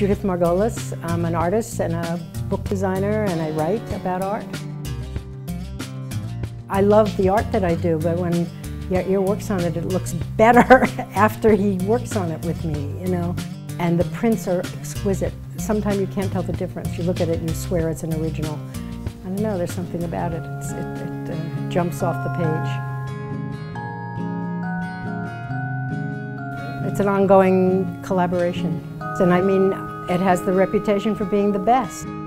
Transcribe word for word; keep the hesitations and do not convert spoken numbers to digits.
Judith Margolis. I'm an artist and a book designer, and I write about art. I love the art that I do, but when Yair works on it, it looks better after he works on it with me, you know. And the prints are exquisite. Sometimes you can't tell the difference. You look at it and you swear it's an original. I don't know, there's something about it. It's, it it uh, jumps off the page. It's an ongoing collaboration. And I mean, it has the reputation for being the best.